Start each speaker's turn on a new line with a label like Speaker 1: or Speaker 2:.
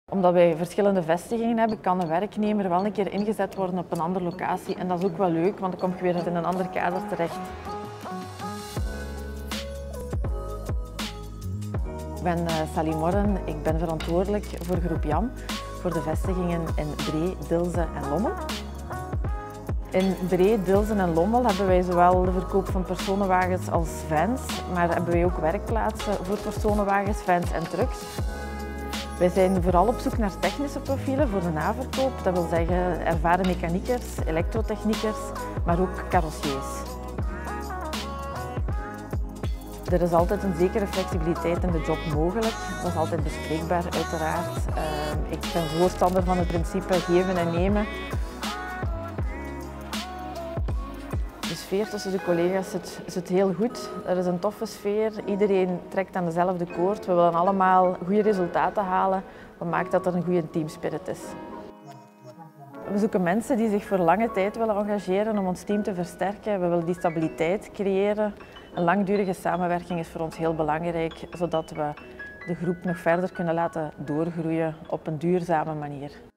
Speaker 1: Omdat wij verschillende vestigingen hebben, kan een werknemer wel een keer ingezet worden op een andere locatie. En dat is ook wel leuk, want dan kom je weer in een ander kader terecht. Ik ben Sally Morren, ik ben verantwoordelijk voor Groep Jam, voor de vestigingen in Bree, Dilze en Lommel. In Bree, Dilze en Lommel hebben wij zowel de verkoop van personenwagens als vans, maar hebben wij ook werkplaatsen voor personenwagens, vans en trucks. Wij zijn vooral op zoek naar technische profielen voor de naverkoop, dat wil zeggen ervaren mechaniekers, elektrotechniekers, maar ook carrossiers. Er is altijd een zekere flexibiliteit in de job mogelijk, dat is altijd bespreekbaar uiteraard. Ik ben voorstander van het principe geven en nemen. De sfeer tussen de collega's zit heel goed. Er is een toffe sfeer, iedereen trekt aan dezelfde koord. We willen allemaal goede resultaten halen, wat maakt dat er een goede teamspirit is. We zoeken mensen die zich voor lange tijd willen engageren om ons team te versterken. We willen die stabiliteit creëren. Een langdurige samenwerking is voor ons heel belangrijk, zodat we de groep nog verder kunnen laten doorgroeien op een duurzame manier.